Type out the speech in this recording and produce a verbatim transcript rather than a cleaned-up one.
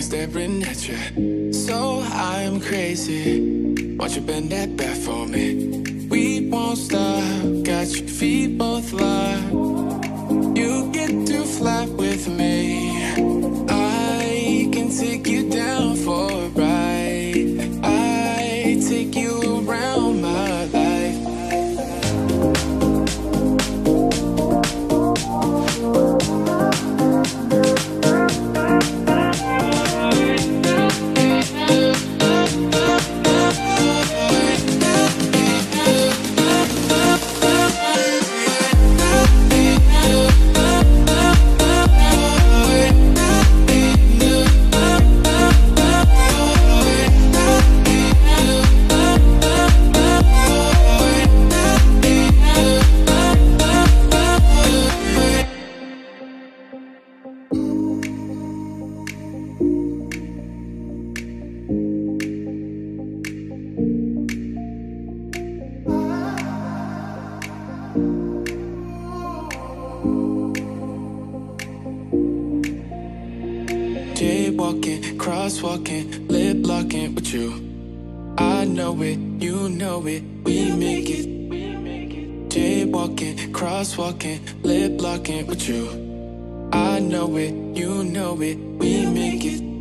staring at you. So I'm crazy. Won't you bend that back for me? We won't stop. Got your feet both locked. You get to fly with me. I can take you down for a ride. I take you around my life. Jaywalking, crosswalking, lip locking with you. I know it, you know it, we make it. Jaywalking, crosswalking, lip locking with you. I know it, you know it, we make it.